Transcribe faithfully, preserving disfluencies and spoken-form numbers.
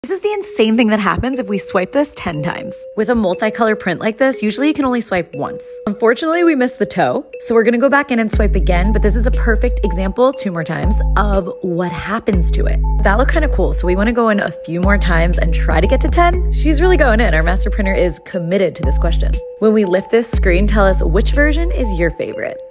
This is the insane thing that happens if we swipe this ten times. With a multicolor print like this, usually you can only swipe once. Unfortunately, we missed the toe, so we're gonna go back in and swipe again, but this is a perfect example, two more times, of what happens to it. That looked kind of cool, so we wanna go in a few more times and try to get to ten. She's really going in. Our master printer is committed to this question. When we lift this screen, tell us which version is your favorite.